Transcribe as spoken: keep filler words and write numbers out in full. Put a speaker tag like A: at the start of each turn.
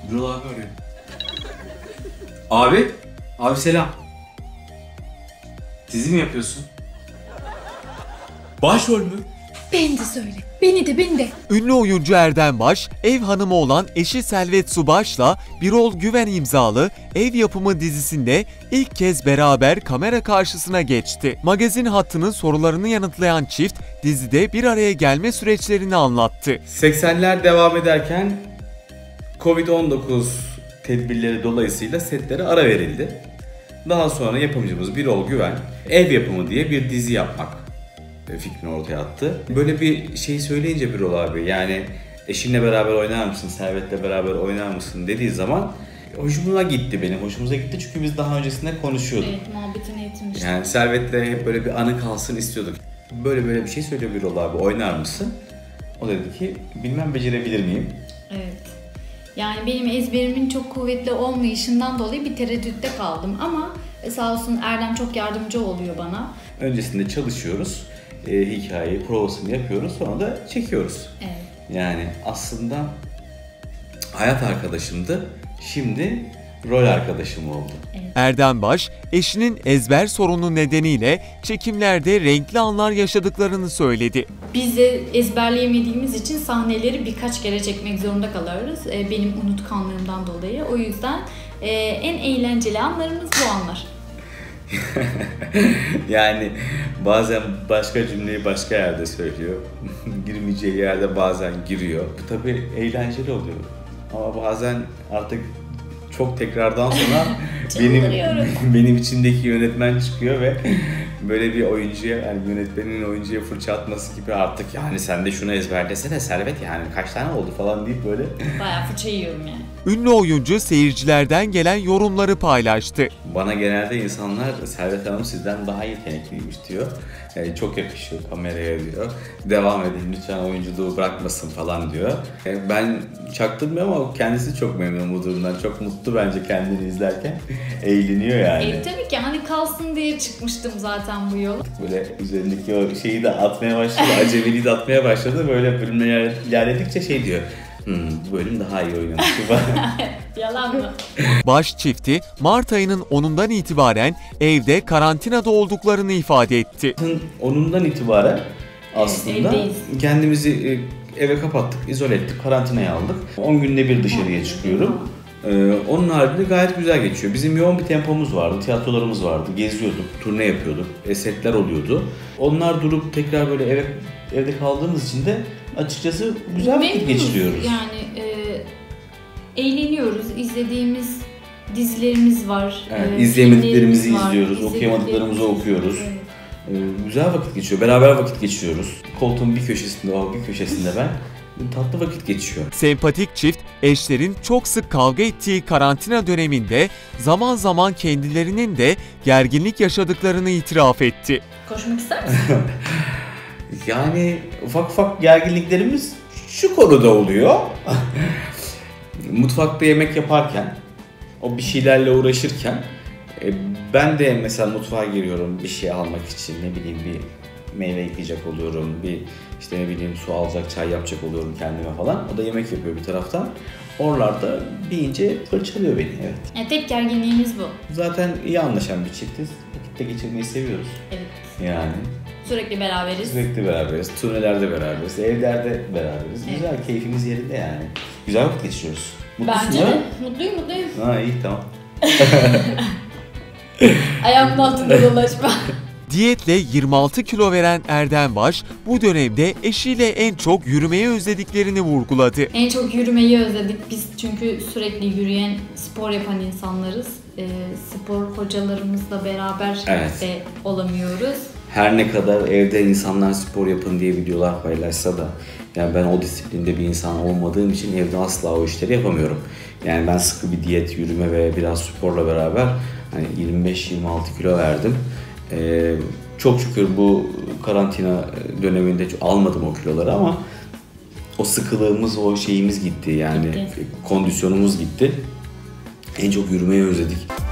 A: Birol abi arıyor. Abi. Abi selam. Dizi mi yapıyorsun? Başrol mü?
B: Beni de söyle. Beni de beni de.
C: Ünlü oyuncu Erdem Baş, ev hanımı olan eşi Selvet Subaş'la Birol Güven imzalı Ev Yapımı dizisinde ilk kez beraber kamera karşısına geçti. Magazin Hattı'nın sorularını yanıtlayan çift dizide bir araya gelme süreçlerini anlattı.
A: seksenler devam ederken kovid on dokuz tedbirleri dolayısıyla setlere ara verildi. Daha sonra yapımcımız Birol Güven Ev Yapımı diye bir dizi yapmak fikrini ortaya attı. Böyle bir şey söyleyince Birol abi, yani eşinle beraber oynar mısın, Servet'le beraber oynar mısın dediği zaman hoşuma gitti benim. Hoşumuza gitti çünkü biz daha öncesinde konuşuyorduk.
B: Evet, muhabbetini etmiştik.
A: Yani Servet'le hep böyle bir anı kalsın istiyorduk. Böyle böyle bir şey söylüyor Birol abi, oynar mısın? O dedi ki bilmem becerebilir miyim?
B: Evet. Yani benim ezberimin çok kuvvetli olmayışından dolayı bir tereddütte kaldım ama sağ olsun Erdem çok yardımcı oluyor bana.
A: Öncesinde çalışıyoruz, e, hikayeyi, provasını yapıyoruz, sonra da çekiyoruz.
B: Evet.
A: Yani aslında hayat arkadaşımdı, şimdi rol arkadaşım oldu.
B: Evet.
C: Erdem Baş, eşinin ezber sorunu nedeniyle çekimlerde renkli anlar yaşadıklarını söyledi.
B: Biz de ezberleyemediğimiz için sahneleri birkaç kere çekmek zorunda kalırız. Benim unutkanlığımdan dolayı. O yüzden en eğlenceli anlarımız bu anlar.
A: Yani bazen başka cümleyi başka yerde söylüyor. Girmeyeceği yerde bazen giriyor. Bu tabii eğlenceli oluyor. Ama bazen artık çok tekrardan sonra benim benim içimdeki yönetmen çıkıyor ve böyle bir oyuncuya, yani yönetmenin oyuncuya fırça atması gibi, artık yani sen de şunu ezberlesene Servet, yani kaç tane oldu falan deyip böyle
B: bayağı fırça yiyorum yani.
C: Ünlü oyuncu seyircilerden gelen yorumları paylaştı.
A: Bana genelde insanlar Servet Hanım sizden daha yetenekliymiş diyor. Yani çok yakışıyor kameraya diyor. Devam edin lütfen, oyunculuğu bırakmasın falan diyor. Yani ben çaktırmıyorum ama kendisi çok memnun bu durumdan. Çok mutlu bence kendini izlerken. Eğleniyor yani.
B: E, tabii ki hani kalsın diye çıkmıştım zaten bu yola.
A: Böyle üzerindeki o şeyi de atmaya başladı. Acemiliği de atmaya başladı. Böyle bölümler ilerledikçe şey diyor. Hmm, bu bölüm daha iyi oynamış.
B: Yalan mı?
C: Baş çifti Mart ayının onundan itibaren evde karantinada olduklarını ifade etti.
A: onundan itibaren aslında
B: evdeyiz.
A: Kendimizi eve kapattık, izole ettik, karantinaya aldık. on günde bir dışarıya çıkıyorum. Ee, onun haricinde gayet güzel geçiyor. Bizim yoğun bir tempomuz vardı, tiyatrolarımız vardı, geziyorduk, turne yapıyorduk, setler oluyordu. Onlar durup tekrar böyle eve evde kaldığımız için de açıkçası güzel vakit geçiriyoruz.
B: Yani e, eğleniyoruz, izlediğimiz dizilerimiz var.
A: Evet,
B: e,
A: izleyemediklerimizi
B: var,
A: izliyoruz, okuyamadıklarımızı okuyoruz.
B: Evet.
A: Ee, güzel vakit geçiyor, beraber vakit geçiriyoruz. Koltuğun bir köşesinde o, bir köşesinde ben. Tatlı vakit geçiyor.
C: Sempatik çift, eşlerin çok sık kavga ettiği karantina döneminde zaman zaman kendilerinin de gerginlik yaşadıklarını itiraf etti.
B: Koşmak ister misin?
A: Yani ufak ufak gerginliklerimiz şu konuda oluyor. Mutfakta yemek yaparken, o bir şeylerle uğraşırken ben de mesela mutfağa giriyorum bir şey almak için, ne bileyim bir meyve yıkayacak oluyorum, bir işte ne bileyim su alacak, çay yapacak oluyorum kendime falan. O da yemek yapıyor bir taraftan. Oralarda bir ince fırçalıyor beni, evet.
B: Yani tek gerginliğimiz bu.
A: Zaten iyi anlaşan bir çiftiz. Vakitte geçirmeyi seviyoruz.
B: Evet.
A: Yani.
B: Sürekli beraberiz.
A: Sürekli beraberiz. Turnelerde beraberiz. Evlerde beraberiz.
B: Evet.
A: Güzel, keyfimiz yerinde yani. Güzel vakit geçiriyoruz. Mutlusun
B: Bence
A: ya?
B: de. Mutluyum mutluyum.
A: Ha iyi, tamam.
B: Ayağımın altında dolaşma.
C: Diyetle yirmi altı kilo veren Erdem Baş, bu dönemde eşiyle en çok yürümeyi özlediklerini vurguladı.
B: En çok yürümeyi özledik biz çünkü sürekli yürüyen, spor yapan insanlarız. E, spor hocalarımızla beraber
A: Evet.
B: de olamıyoruz.
A: Her ne kadar evde insanlar spor yapın diye videolar paylaşsa da yani ben o disiplinde bir insan olmadığım için evde asla o işleri yapamıyorum. Yani ben sıkı bir diyet, yürüme ve biraz sporla beraber hani yirmi beş yirmi altı kilo verdim. Ee, çok şükür bu karantina döneminde almadım o kiloları ama o sıkılığımız, o şeyimiz gitti yani,
B: gitti.
A: Kondisyonumuz gitti. En çok yürümeyi özledik.